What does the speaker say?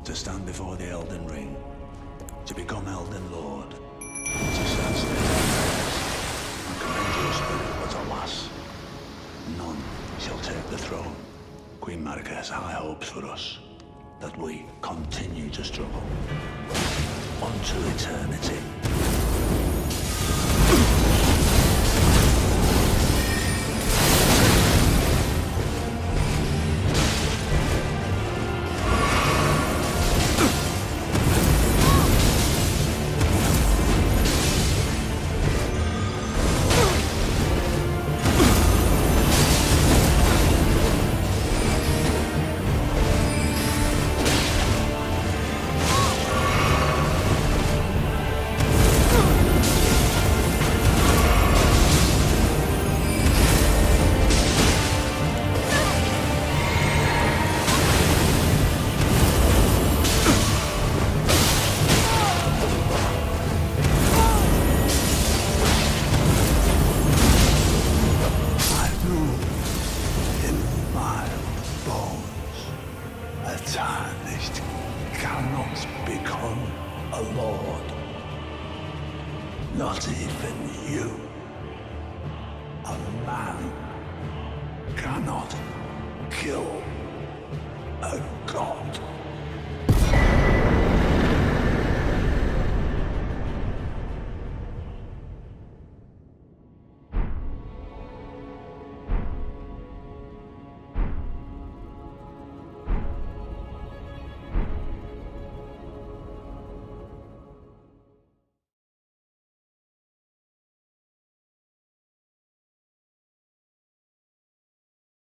To stand before the Elden Ring. To become Elden Lord. To stand still and commend your spirit, but alas, none shall take the throne. Queen Marika has high hopes for us, that we continue to struggle. Unto eternity. Tarnished cannot become a lord. Not even you. A man cannot kill a god.